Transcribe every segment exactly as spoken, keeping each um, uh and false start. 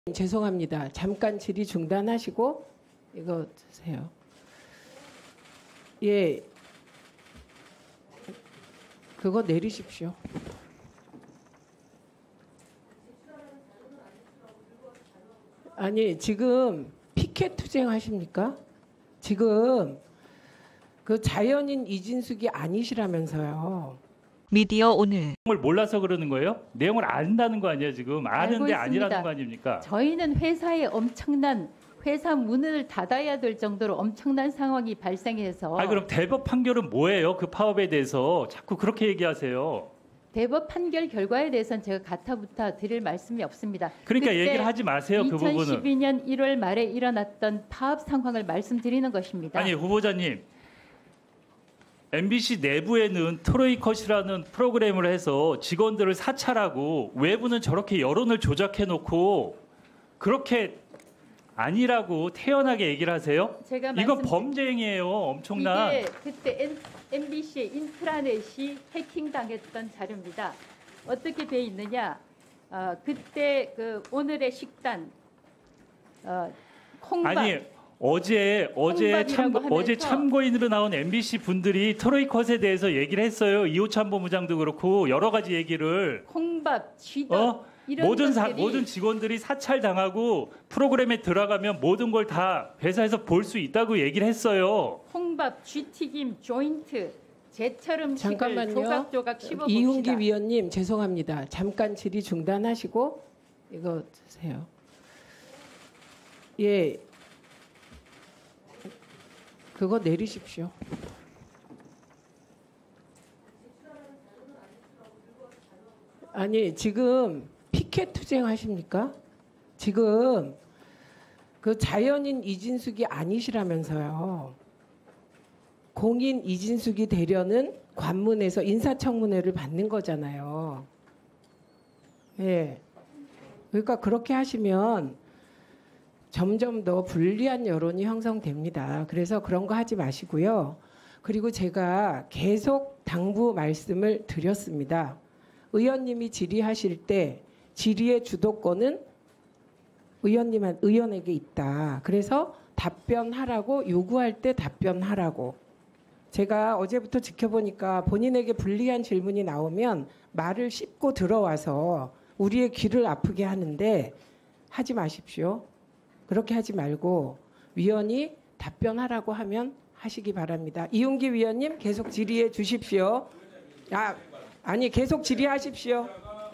죄송합니다. 잠깐 질의 중단하시고 이거 주세요. 예, 그거 내리십시오. 아니 지금 피켓 투쟁하십니까? 지금 그 자연인 이진숙이 아니시라면서요. 미디어 오늘. 내용을 몰라서 그러는 거예요? 내용을 안다는 거 아니에요 지금? 아는데 아니라는 거 아닙니까? 저희는 회사에 엄청난 회사 문을 닫아야 될 정도로 엄청난 상황이 발생해서. 아 그럼 대법 판결은 뭐예요? 그 파업에 대해서 자꾸 그렇게 얘기하세요. 대법 판결 결과에 대해서는 제가 가타부타 드릴 말씀이 없습니다. 그러니까 얘기를 하지 마세요. 그 부분은. 이천십이 년 일월 말에 일어났던 파업 상황을 말씀드리는 것입니다. 아니 후보자님. 엠비씨 내부에는 트로이컷이라는 프로그램을 해서 직원들을 사찰하고 외부는 저렇게 여론을 조작해놓고 그렇게 아니라고 태연하게 얘기를 하세요? 제가 이건 말씀드린- 범죄 행위예요. 엄청난. 이게 그때 엠비씨의 인트라넷이 해킹당했던 자료입니다. 어떻게 돼 있느냐? 어, 그때 그 오늘의 식단 어, 콩밥. 아니 어제 어제 참 하면서 어제 참고인으로 나온 엠비씨 분들이 트로이컷에 대해서 얘기를 했어요. 이호찬 본부장도 그렇고 여러 가지 얘기를. 콩밥, 쥐떡 어? 이런 모든 사, 것들이 모든 직원들이 사찰당하고 프로그램에 들어가면 모든 걸 다 회사에서 볼 수 있다고 얘기를 했어요. 콩밥, 쥐튀김, 조인트, 제철 음식을 잠깐만요. 조각조각 씹어봅시다. 이훈기 위원님 죄송합니다. 잠깐 질의 중단하시고 이거 주세요. 예, 그거 내리십시오. 아니 지금 피켓 투쟁하십니까? 지금 그 자연인 이진숙이 아니시라면서요. 공인 이진숙이 되려는 관문에서 인사청문회를 받는 거잖아요. 예. 그러니까 그렇게 하시면 점점 더 불리한 여론이 형성됩니다. 그래서 그런 거 하지 마시고요. 그리고 제가 계속 당부 말씀을 드렸습니다. 의원님이 질의하실 때 질의의 주도권은 의원님한 의원에게 있다. 그래서 답변하라고 요구할 때 답변하라고. 제가 어제부터 지켜보니까 본인에게 불리한 질문이 나오면 말을 씹고 들어와서 우리의 귀를 아프게 하는데 하지 마십시오. 그렇게 하지 말고 위원이 답변하라고 하면 하시기 바랍니다. 이훈기 위원님 계속 질의해 주십시오. 아, 아니 계속 질의하십시오.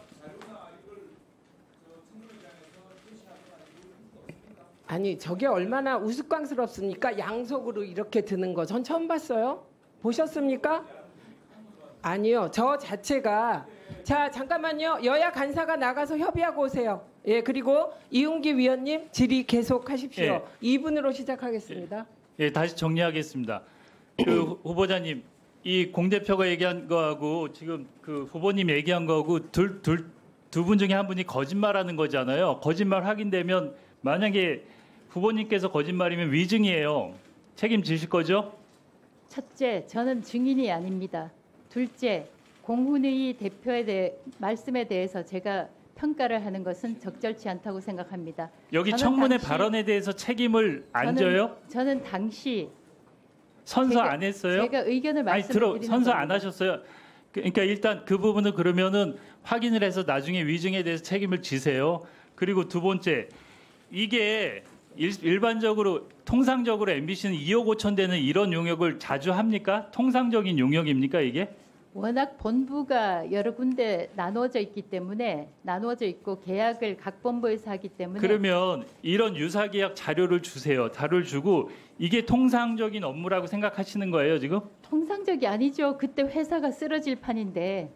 아니 저게 얼마나 우스꽝스럽습니까? 양속으로 이렇게 드는 거 전 처음 봤어요. 보셨습니까? 아니요. 저 자체가 자 잠깐만요. 여야 간사가 나가서 협의하고 오세요. 예, 그리고 이훈기 위원님 질의 계속 하십시오. 예. 이 분으로 시작하겠습니다. 예, 다시 정리하겠습니다. 그 후보자님, 이 공 대표가 얘기한 거하고 지금 그 후보님 얘기한 거하고 둘 둘 두 분 중에 한 분이 거짓말하는 거잖아요. 거짓말 확인되면 만약에 후보님께서 거짓말이면 위증이에요. 책임지실 거죠? 첫째, 저는 증인이 아닙니다. 둘째, 공훈의 대표에 대해 말씀에 대해서 제가 평가를 하는 것은 적절치 않다고 생각합니다. 여기 저는 청문회 당시- 발언에 대해서 책임을 안 저는- 져요? 저는 당시 선서 제가- 안 했어요? 제가 의견을 아니 들어 말씀드리는 선서 안 겁니다. 하셨어요. 그러니까 일단 그 부분은 그러면은 확인을 해서 나중에 위증에 대해서 책임을 지세요. 그리고 두 번째, 이게 일, 일반적으로 통상적으로 엠비씨는 이억 오천 되는 이런 용역을 자주 합니까? 통상적인 용역입니까 이게? 워낙 본부가 여러 군데 나누어져 있기 때문에 나누어져 있고 계약을 각 본부에서 하기 때문에 그러면 이런 유사계약 자료를 주세요. 자료를 주고 이게 통상적인 업무라고 생각하시는 거예요 지금? 통상적이 아니죠. 그때 회사가 쓰러질 판인데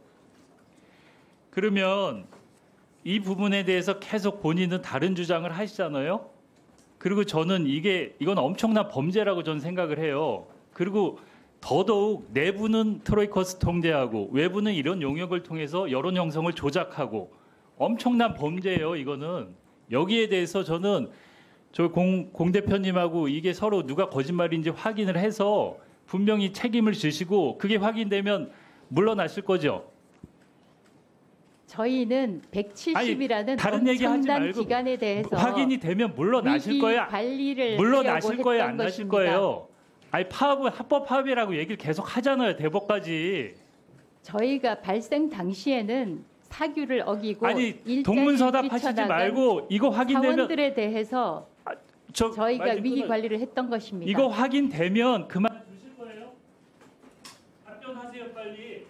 그러면 이 부분에 대해서 계속 본인은 다른 주장을 하시잖아요. 그리고 저는 이게 이건 엄청난 범죄라고 저는 생각을 해요. 그리고 더더욱 내부는 트로이커스 통제하고 외부는 이런 용역을 통해서 여론 형성을 조작하고 엄청난 범죄예요. 이거는 여기에 대해서 저는 저 공, 공 대표님하고 이게 서로 누가 거짓말인지 확인을 해서 분명히 책임을 지시고 그게 확인되면 물러나실 거죠. 저희는 백칠십이라는 다른 얘기 하지 엄청난 말고 기간에 대해서 확인이 되면 물러나실 위기 거예요. 관리를 물러나실 하려고 거예요, 했던 안 나실 것입니다. 거예요. 아니 파업 합법 파업이라고 얘기를 계속 하잖아요, 대법까지. 저희가 발생 당시에는 사규를 어기고 아니 일자리 동문서답하시지 뛰쳐나간 말고 이거 확인되면 사원들에 대해서 저 저희가 말 좀 위기 끊어요. 관리를 했던 것입니다. 이거 확인되면 그만 두실 거예요? 답변하세요 빨리.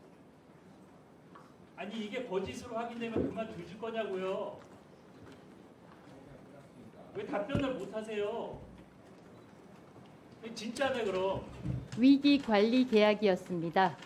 아니 이게 거짓으로 확인되면 그만 두실 거냐고요? 왜 답변을 못 하세요? 진짜네 그럼. 위기 관리 계약이었습니다.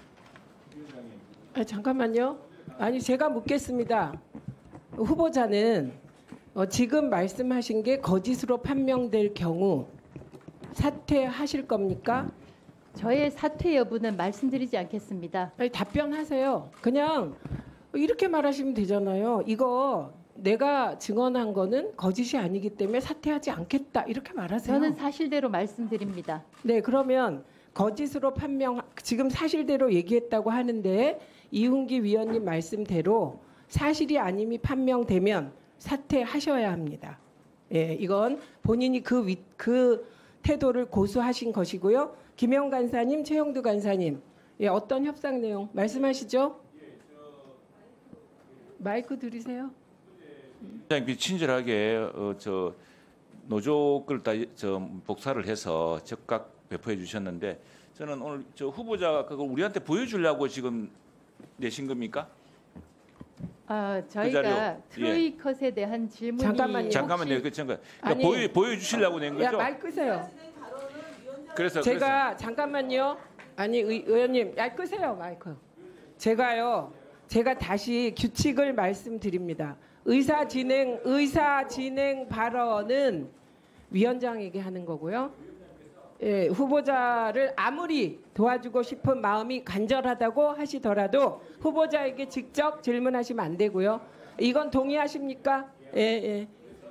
아, 잠깐만요. 아니 제가 묻겠습니다. 후보자는 어, 지금 말씀하신 게 거짓으로 판명될 경우 사퇴하실 겁니까? 저의 사퇴 여부는 말씀드리지 않겠습니다. 아니, 답변하세요. 그냥 이렇게 말하시면 되잖아요. 이거 내가 증언한 거는 거짓이 아니기 때문에 사퇴하지 않겠다 이렇게 말하세요. 저는 사실대로 말씀드립니다. 네, 그러면 거짓으로 판명 지금 사실대로 얘기했다고 하는데 이훈기 위원님 말씀대로 사실이 아님이 판명되면 사퇴하셔야 합니다. 예, 이건 본인이 그, 위, 그 태도를 고수하신 것이고요. 김영 간사님, 최영두 간사님, 예, 어떤 협상 내용 말씀하시죠? 마이크 들으세요. 굉장히 친절하게 어, 저 노조 걸다저 복사를 해서 즉각 배포해 주셨는데 저는 오늘 저 후보자가 그걸 우리한테 보여주려고 지금 내신 겁니까? 아, 그 자료. 저희가 트로이컷에 대한 질문이 잠깐만요. 잠깐만요. 그 잠깐 아니, 그러니까 보여 보여주시려고 낸 야, 거죠? 마이크 끄세요. 그래서 제가 잠깐만요. 아니 의, 의원님, 야 끄세요 마이크. 제가요. 제가 다시 규칙을 말씀드립니다. 의사 진행 의사 진행 발언은 위원장에게 하는 거고요. 예, 후보자를 아무리 도와주고 싶은 마음이 간절하다고 하시더라도 후보자에게 직접 질문하시면 안 되고요. 이건 동의하십니까? 예, 예.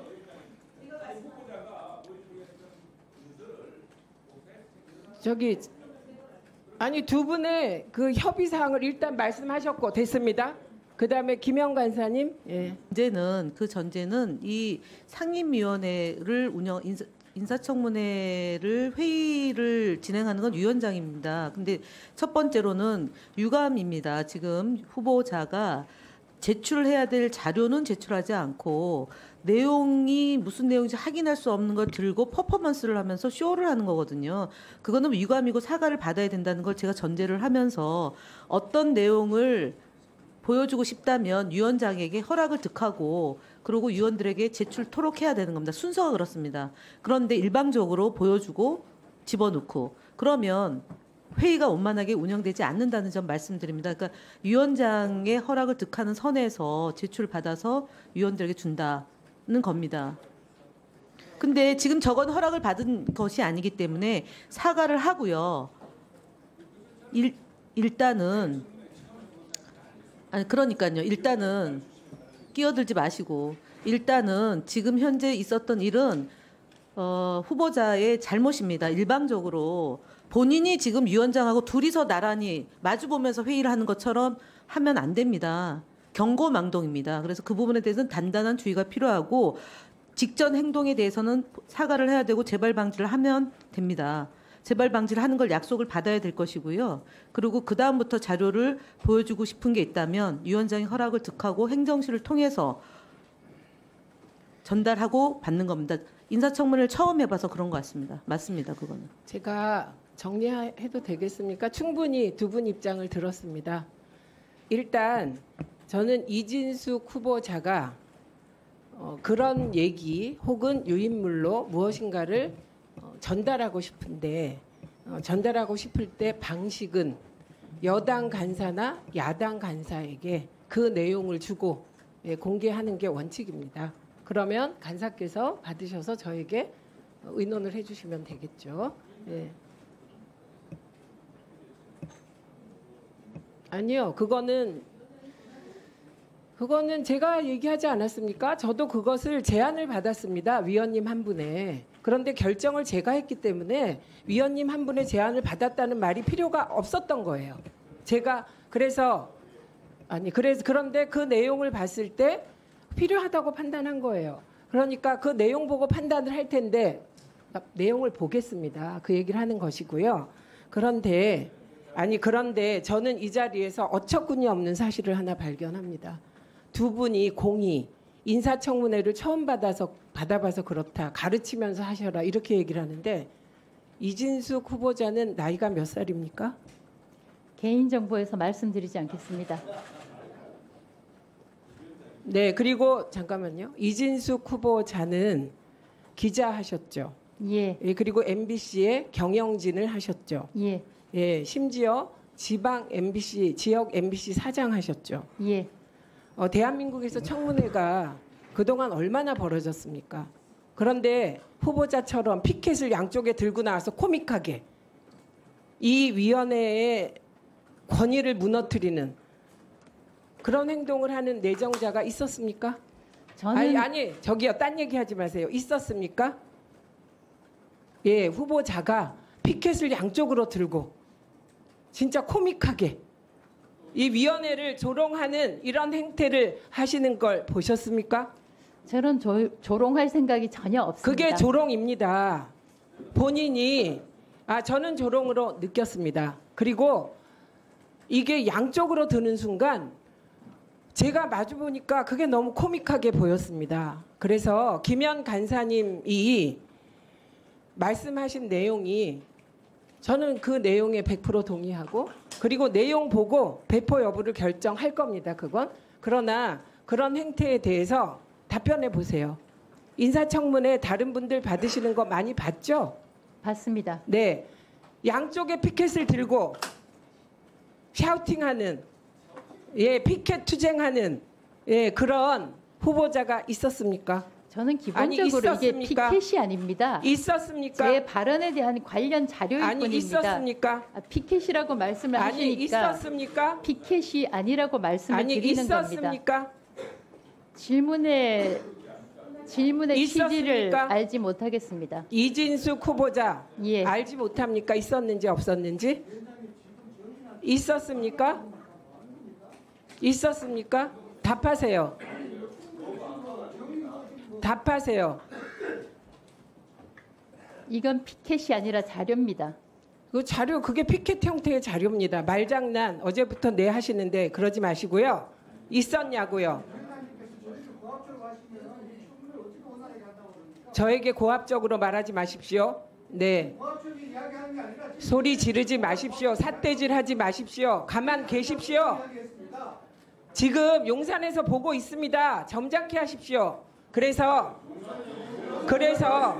저기 아니 두 분의 그 협의 사항을 일단 말씀하셨고 됐습니다. 그다음에 김영 간사님. 예. 문제는 그 전제는 이 상임위원회를 운영 인사, 인사청문회를 회의를 진행하는 건 위원장입니다. 근데 첫 번째로는 유감입니다. 지금 후보자가 제출해야 될 자료는 제출하지 않고 내용이 무슨 내용인지 확인할 수 없는 걸 들고 퍼포먼스를 하면서 쇼를 하는 거거든요. 그거는 유감이고 사과를 받아야 된다는 걸 제가 전제를 하면서 어떤 내용을 보여주고 싶다면 위원장에게 허락을 득하고 그리고 위원들에게 제출토록 해야 되는 겁니다. 순서가 그렇습니다. 그런데 일방적으로 보여주고 집어넣고 그러면 회의가 원만하게 운영되지 않는다는 점 말씀드립니다. 그러니까 위원장의 허락을 득하는 선에서 제출받아서 위원들에게 준다는 겁니다. 근데 지금 저건 허락을 받은 것이 아니기 때문에 사과를 하고요. 일, 일단은 아니 그러니까요. 일단은 끼어들지 마시고 일단은 지금 현재 있었던 일은 어, 후보자의 잘못입니다. 일방적으로 본인이 지금 위원장하고 둘이서 나란히 마주보면서 회의를 하는 것처럼 하면 안 됩니다. 경고망동입니다. 그래서 그 부분에 대해서는 단단한 주의가 필요하고 직전 행동에 대해서는 사과를 해야 되고 재발 방지를 하면 됩니다. 재발 방지를 하는 걸 약속을 받아야 될 것이고요. 그리고 그 다음부터 자료를 보여주고 싶은 게 있다면 위원장이 허락을 득하고 행정실을 통해서 전달하고 받는 겁니다. 인사청문회를 처음 해봐서 그런 것 같습니다. 맞습니다. 그거는. 제가 정리해도 되겠습니까? 충분히 두 분 입장을 들었습니다. 일단 저는 이진숙 후보자가 어, 그런 얘기 혹은 유인물로 무엇인가를 어, 전달하고 싶은데 어, 전달하고 싶을 때 방식은 여당 간사나 야당 간사에게 그 내용을 주고 예, 공개하는 게 원칙입니다. 그러면 간사께서 받으셔서 저에게 의논을 해주시면 되겠죠. 예. 아니요, 그거는 그거는 제가 얘기하지 않았습니까? 저도 그것을 제안을 받았습니다. 위원님 한 분의. 그런데 결정을 제가 했기 때문에 위원님 한 분의 제안을 받았다는 말이 필요가 없었던 거예요. 제가 그래서 아니 그래서 그런데 그 내용을 봤을 때 필요하다고 판단한 거예요. 그러니까 그 내용 보고 판단을 할 텐데 내용을 보겠습니다. 그 얘기를 하는 것이고요. 그런데 아니 그런데 저는 이 자리에서 어처구니 없는 사실을 하나 발견합니다. 두 분이 공이 인사청문회를 처음 받아서 받아봐서 그렇다. 가르치면서 하셔라 이렇게 얘기를 하는데 이진숙 후보자는 나이가 몇 살입니까? 개인정보에서 말씀드리지 않겠습니다. 네, 그리고 잠깐만요. 이진숙 후보자는 기자하셨죠. 예, 예, 그리고 엠비씨의 경영진을 하셨죠. 예, 예, 심지어 지방 엠비씨, 지역 엠비씨 사장 하셨죠. 예. 어, 대한민국에서 청문회가 그동안 얼마나 벌어졌습니까? 그런데 후보자처럼 피켓을 양쪽에 들고 나와서 코믹하게 이 위원회의 권위를 무너뜨리는 그런 행동을 하는 내정자가 있었습니까? 저는 아니, 아니 저기요 딴 얘기하지 마세요. 있었습니까? 예, 후보자가 피켓을 양쪽으로 들고 진짜 코믹하게 이 위원회를 조롱하는 이런 행태를 하시는 걸 보셨습니까? 저는 조, 조롱할 생각이 전혀 없습니다. 그게 조롱입니다. 본인이 아 저는 조롱으로 느꼈습니다. 그리고 이게 양쪽으로 드는 순간 제가 마주 보니까 그게 너무 코믹하게 보였습니다. 그래서 김현 간사님이 말씀하신 내용이 저는 그 내용에 백 퍼센트 동의하고 그리고 내용 보고 배포 여부를 결정할 겁니다. 그건. 그러나 그런 행태에 대해서 답변해 보세요. 인사청문회 다른 분들 받으시는 거 많이 봤죠? 봤습니다. 네. 양쪽에 피켓을 들고 샤우팅하는 예, 피켓 투쟁하는 예, 그런 후보자가 있었습니까? 저는 아니, 기본적으로 이게 있었습니까? 피켓이 아닙니다. 있었습니까? 제 발언에 대한 관련 자료일 아니 뿐입니다. 있었습니까? 아, 피켓이라고 말씀을 아니 하시니까 있었습니까? 피켓이 아니라고 말씀을 아니 드리는 겁니다. 있었습니까? 질문의 질문의 취지를 있었습니까? 알지 못하겠습니다. 이진숙 후보자 예. 알지 못합니까? 있었는지 없었는지? 있었습니까? 있었습니까? 답하세요. 답하세요. 이건 피켓이 아니라 자료입니다. 그 자료 그게 피켓 형태의 자료입니다. 말장난 어제부터 내 하시는데 그러지 마시고요. 있었냐고요. 저에게 고압적으로 말하지 마십시오. 네. 소리 지르지 마십시오. 삿대질하지 마십시오. 가만 계십시오. 지금 용산에서 보고 있습니다. 점잖게 하십시오. 그래서 그래서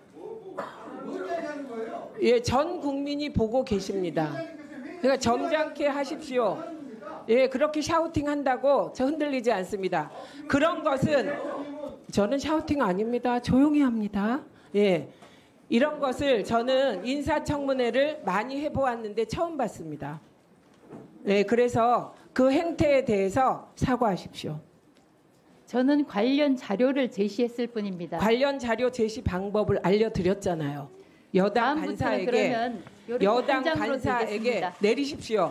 예, 전 국민이 보고 계십니다. 그러니까 점잖게 하십시오. 예, 그렇게 샤우팅 한다고 저 흔들리지 않습니다. 그런 것은 저는 샤우팅 아닙니다. 조용히 합니다. 예. 이런 것을 저는 인사청문회를 많이 해보았는데 처음 봤습니다. 예, 그래서 그 행태에 대해서 사과하십시오. 저는 관련 자료를 제시했을 뿐입니다. 관련 자료 제시 방법을 알려드렸잖아요. 여당 다음부터는 간사에게 그러면 요렇게 여당 한 장으로 간사에게 드리겠습니다. 내리십시오.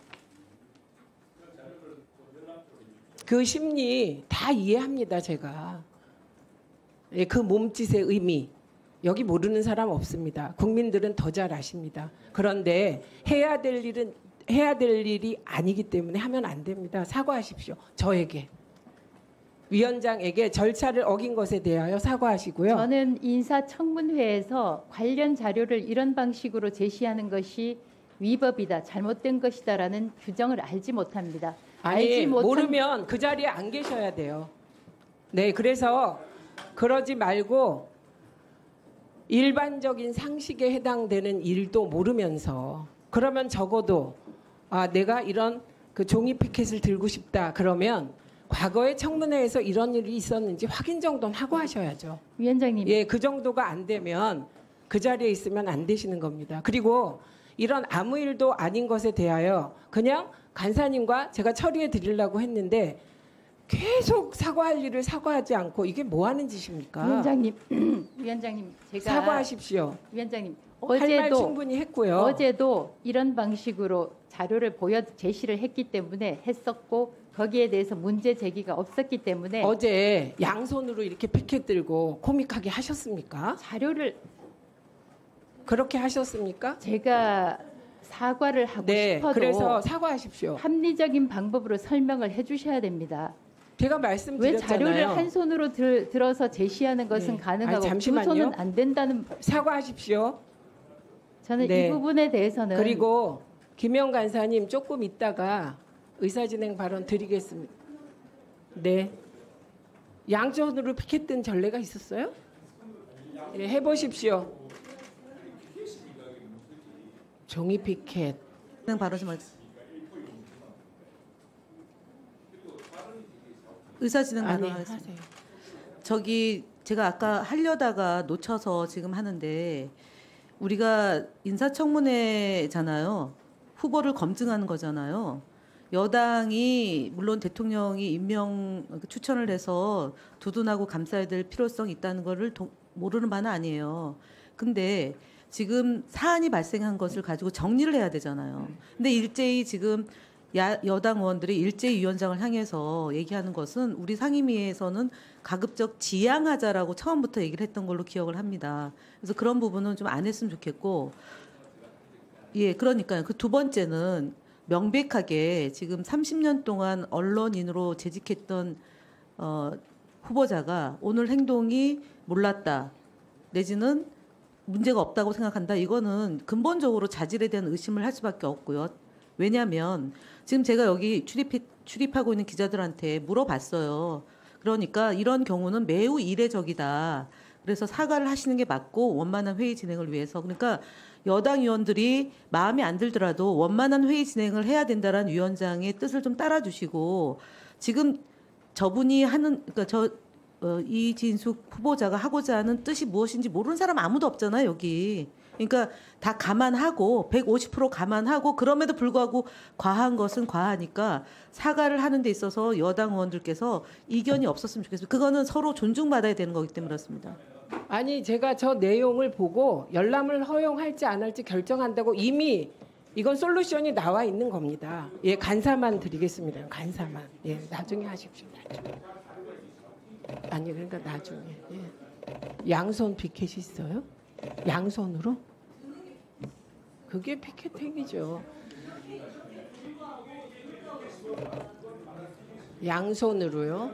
그 심리 다 이해합니다. 제가. 예, 그 몸짓의 의미 여기 모르는 사람 없습니다. 국민들은 더 잘 아십니다. 그런데 해야 될 일은 해야 될 일이 아니기 때문에 하면 안 됩니다. 사과하십시오. 저에게. 위원장에게 절차를 어긴 것에 대하여 사과하시고요. 저는 인사청문회에서 관련 자료를 이런 방식으로 제시하는 것이 위법이다, 잘못된 것이다라는 규정을 알지 못합니다. 아니 알지 못한 모르면 그 자리에 안 계셔야 돼요. 네, 그래서 그러지 말고 일반적인 상식에 해당되는 일도 모르면서 그러면 적어도 아 내가 이런 그 종이 피켓을 들고 싶다 그러면 과거에 청문회에서 이런 일이 있었는지 확인 정도는 하고 하셔야죠. 위원장님, 예, 그 정도가 안 되면 그 자리에 있으면 안 되시는 겁니다. 그리고 이런 아무 일도 아닌 것에 대하여 그냥 간사님과 제가 처리해 드리려고 했는데 계속 사과할 일을 사과하지 않고 이게 뭐 하는 짓입니까? 위원장님, 위원장님 제가 사과하십시오. 위원장님 할 말 어제도 충분히 했고요. 어제도 이런 방식으로 자료를 보여 제시를 했기 때문에 했었고 거기에 대해서 문제 제기가 없었기 때문에 어제 양손으로 이렇게 피켓 들고 코믹하게 하셨습니까? 자료를 그렇게 하셨습니까? 제가 사과를 하고 네, 싶어도 그래서 사과하십시오. 합리적인 방법으로 설명을 해주셔야 됩니다. 제가 왜 말씀드렸잖아요. 자료를 한 손으로 들, 들어서 제시하는 것은 네. 가능하고 아니, 두 잠시만요. 손은 안 된다는 사과하십시오. 저는 네. 이 부분에 대해서는 그리고 김영 간사님 조금 있다가 의사진행 발언 드리겠습니다. 네. 양손으로 피켓 든 전례가 있었어요? 네, 해보십시오. 종이 피켓. 바로 좀 하겠습니다. 의사진행 아니, 발언하겠습니다. 하세요. 저기 제가 아까 하려다가 놓쳐서 지금 하는데 우리가 인사청문회잖아요. 후보를 검증하는 거잖아요. 여당이 물론 대통령이 임명 추천을 해서 두둔하고 감싸야 될 필요성이 있다는 거를 도, 모르는 바는 아니에요. 근데 지금 사안이 발생한 것을 가지고 정리를 해야 되잖아요. 근데 일제히 지금 야, 여당 의원들이 일제히 위원장을 향해서 얘기하는 것은 우리 상임위에서는 가급적 지양하자라고 처음부터 얘기를 했던 걸로 기억을 합니다. 그래서 그런 부분은 좀 안 했으면 좋겠고, 예, 그러니까요. 그 두 번째는 명백하게 지금 삼십 년 동안 언론인으로 재직했던 어, 후보자가 오늘 행동이 몰랐다 내지는 문제가 없다고 생각한다. 이거는 근본적으로 자질에 대한 의심을 할 수밖에 없고요. 왜냐하면 지금 제가 여기 출입, 출입하고 있는 기자들한테 물어봤어요. 그러니까 이런 경우는 매우 이례적이다. 그래서 사과를 하시는 게 맞고 원만한 회의 진행을 위해서. 그러니까 여당 의원들이 마음에 안 들더라도 원만한 회의 진행을 해야 된다라는 위원장의 뜻을 좀 따라주시고 지금 저분이 하는 그러니까 저 어, 이진숙 후보자가 하고자 하는 뜻이 무엇인지 모르는 사람 아무도 없잖아요, 여기. 그러니까 다 감안하고 백오십 퍼센트 감안하고 그럼에도 불구하고 과한 것은 과하니까 사과를 하는 데 있어서 여당 의원들께서 이견이 없었으면 좋겠습니다. 그거는 서로 존중받아야 되는 거기 때문에 그렇습니다. 아니 제가 저 내용을 보고 열람을 허용할지 안 할지 결정한다고 이미 이건 솔루션이 나와 있는 겁니다. 예, 간사만 드리겠습니다. 간사만. 예, 나중에 하십시오. 나중에. 아니 그러니까 나중에. 예. 양손 피켓이 있어요? 양손으로? 그게 피켓행위죠. 양손으로요?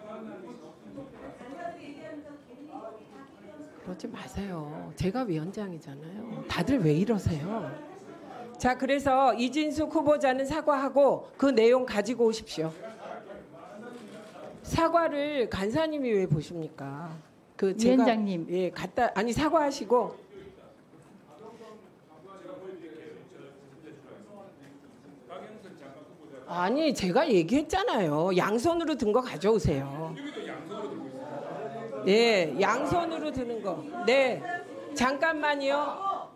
그러지 마세요. 제가 위원장이잖아요. 다들 왜 이러세요? 자, 그래서 이진숙 후보자는 사과하고 그 내용 가지고 오십시오. 사과를 간사님이 왜 보십니까? 그 제가 위원장님. 예, 갖다 아니 사과하시고 아니 제가 얘기했잖아요. 양손으로 든 거 가져오세요. 예, 양손으로 드는 거. 네, 잠깐만요.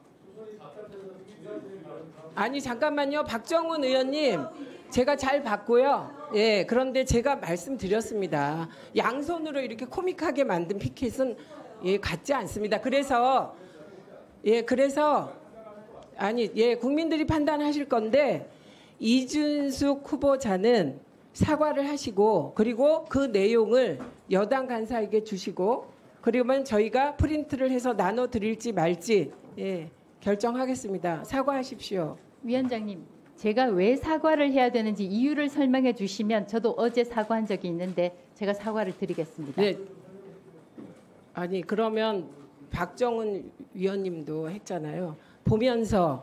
아니 잠깐만요, 박정훈 의원님, 제가 잘 봤고요. 예, 그런데 제가 말씀드렸습니다. 양손으로 이렇게 코믹하게 만든 피켓은 예 같지 않습니다. 그래서 예, 그래서 아니 예 국민들이 판단하실 건데 이준숙 후보자는 사과를 하시고 그리고 그 내용을 여당 간사에게 주시고 그러면 저희가 프린트를 해서 나눠 드릴지 말지 예, 결정하겠습니다. 사과하십시오. 위원장님, 제가 왜 사과를 해야 되는지 이유를 설명해 주시면 저도 어제 사과한 적이 있는데 제가 사과를 드리겠습니다. 네. 아니 그러면 박정훈 위원님도 했잖아요. 보면서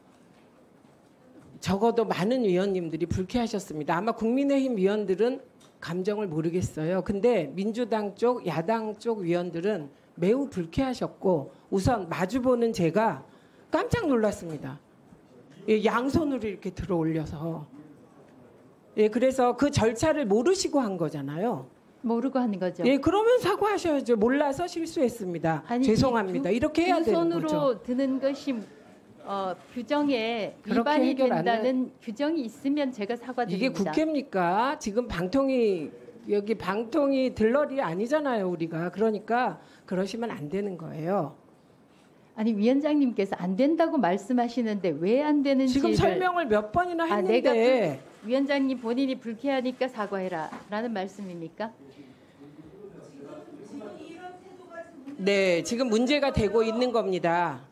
적어도 많은 위원님들이 불쾌하셨습니다. 아마 국민의힘 위원들은 감정을 모르겠어요. 근데 민주당 쪽, 야당 쪽 위원들은 매우 불쾌하셨고 우선 마주보는 제가 깜짝 놀랐습니다. 예, 양손으로 이렇게 들어 올려서. 예, 그래서 그 절차를 모르시고 한 거잖아요. 모르고 하는 거죠. 예, 그러면 사과하셔야죠. 몰라서 실수했습니다. 아니, 죄송합니다. 두, 이렇게 해야 두 되는 손으로 거죠. 드는 것이 어, 규정에 그렇게 위반이 해결 안 된다는 규정이 있으면 제가 이게 사과드립니다. 국회입니까? 지금 방통위 여기 방통위 들러리 아니잖아요, 우리가. 그러니까 그러시면 안 되는 거예요. 아니 위원장님께서 안 된다고 말씀하시는데 왜 안 되는지 지금 설명을 몇 번이나 아, 내가 했는데 불, 위원장님 본인이 불쾌하니까 사과해라라는 말씀입니까? 네, 지금 문제가 되고 있는 겁니다.